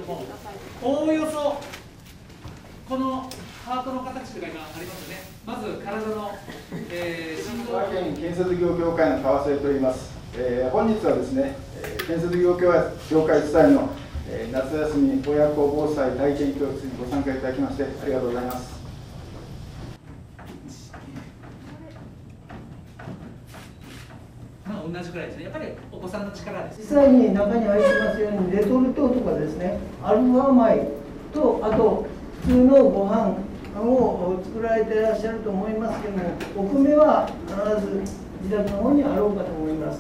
も、おおよそこのハートの形というか今ありますよね。まず体の、心臓。 千葉県建設業協会の川添と言います。本日はですね、建設業協会主催の夏休み親子防災体験教室にご参加いただきましてありがとうございます。 同じくらいですね。やっぱりお子さんの力です。 実際に中に入ってますようにレトルトとかですね、アルファ米とあと普通のご飯を作られていらっしゃると思いますけども、お米は必ず自宅の方にあろうかと思います。